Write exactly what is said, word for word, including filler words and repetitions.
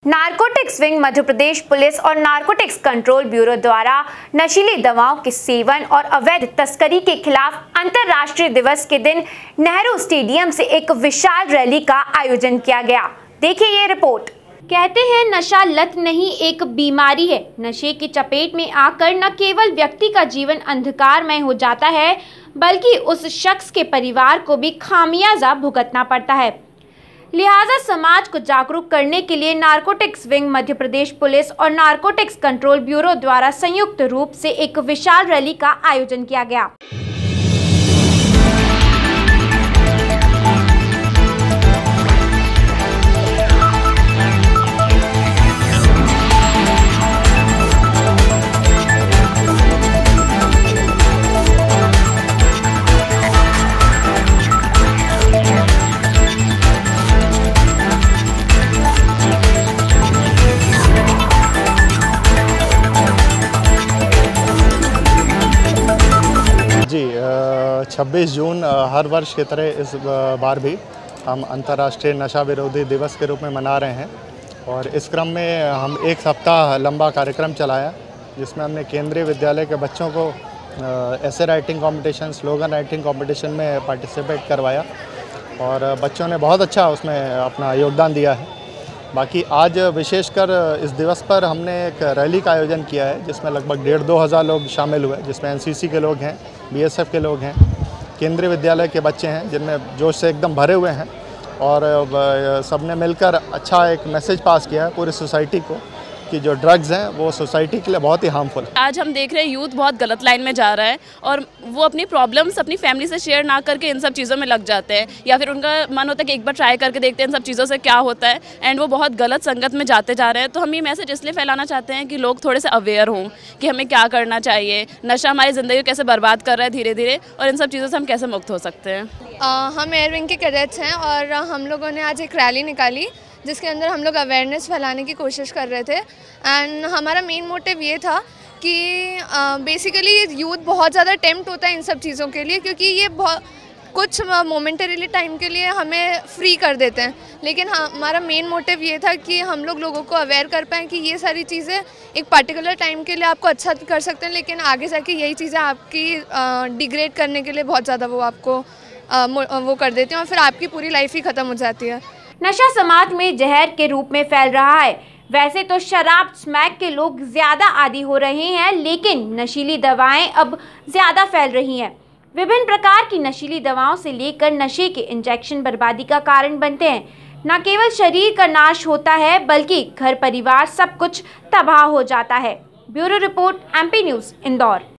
Narcotics wing Madhya Pradesh police और narcotics control bureau द्वारा नशीली दवाओं के सेवन और अवैध तस्करी के खिलाफ अंतर्राष्ट्रीय दिवस के दिन नेहरू स्टेडियम से एक विशाल रैली का आयोजन किया गया। देखिए ये रिपोर्ट। कहते हैं नशा लत नहीं एक बीमारी है। नशे की चपेट में आकर न केवल व्यक्ति का जीवन अंधकारमय हो जाता है बल्कि उस शख्स के परिवार को भी खामियाजा भुगतना पड़ता है। लिहाजा समाज को जागरूक करने के लिए narcotics wing Madhya Pradesh police और नारकोटिक्स कंट्रोल ब्यूरो द्वारा संयुक्त रूप से एक विशाल रैली का आयोजन किया गया। जी छब्बीस जून हर वर्ष की तरह इस बार भी हम अंतर्राष्ट्रीय नशा विरोधी दिवस के रूप में मना रहे हैं और इस क्रम में हम एक सप्ताह लंबा कार्यक्रम चलाया जिसमें हमने केंद्रीय विद्यालय के बच्चों को ऐसे writing competition, slogan writing competition में पार्टिसिपेट करवाया और बच्चों ने बहुत अच्छा उसमें अपना योगदान दिया है। बाकी आज विशेषकर इस दिवस पर हमने एक रैली का आयोजन किया है जिसमें लगभग डेढ़ दो हज़ार लोग शामिल हुए, जिसमें एनसीसी के लोग हैं, बीएसएफ के लोग हैं, केंद्रीय विद्यालय के बच्चे हैं जिनमें जोश से एकदम भरे हुए हैं और सबने मिलकर अच्छा एक मैसेज पास किया है पूरी सोसाइटी को कि जो ड्रग्स हैं वो सोसाइटी के लिए बहुत ही हार्मफुल है। आज हम देख रहे हैं यूथ बहुत गलत लाइन में जा रहा है और वो अपनी प्रॉब्लम्स अपनी फैमिली से शेयर ना करके इन सब चीज़ों में लग जाते हैं या फिर उनका मन होता है कि एक बार ट्राई करके देखते हैं इन सब चीज़ों से क्या होता है एंड वो बहुत गलत संगत में जाते जा रहे हैं। तो हम ये मैसेज इसलिए फैलाना चाहते हैं कि लोग थोड़े से अवेयर हों कि हमें क्या करना चाहिए, नशा हमारी ज़िंदगी को कैसे बर्बाद कर रहा है धीरे धीरे और इन सब चीज़ों से हम कैसे मुक्त हो सकते हैं। आ, हम एयर विंग के कैडेट्स हैं और हम लोगों ने आज एक रैली निकाली जिसके अंदर हम लोग अवेयरनेस फैलाने की कोशिश कर रहे थे एंड हमारा मेन मोटिव ये था कि बेसिकली यूथ बहुत ज़्यादा टेम्प्ट होता है इन सब चीज़ों के लिए क्योंकि ये बहुत कुछ मोमेंटरीली टाइम के लिए हमें फ्री कर देते हैं, लेकिन हमारा मेन मोटिव ये था कि हम लोग लोगों को अवेयर कर पाएँ कि ये सारी चीज़ें एक पर्टिकुलर टाइम के लिए आपको अच्छा कर सकते हैं लेकिन आगे जाके यही चीज़ें आपकी डिग्रेड करने के लिए बहुत ज़्यादा वो आपको आ, वो कर देती हैं और फिर आपकी पूरी लाइफ ही ख़त्म हो जाती है। नशा समाज में जहर के रूप में फैल रहा है। वैसे तो शराब स्मैक के लोग ज्यादा आदी हो रहे हैं लेकिन नशीली दवाएं अब ज्यादा फैल रही हैं। विभिन्न प्रकार की नशीली दवाओं से लेकर नशे के इंजेक्शन बर्बादी का कारण बनते हैं। न केवल शरीर का नाश होता है बल्कि घर परिवार सब कुछ तबाह हो जाता है। Bureau report, MP news, Indore.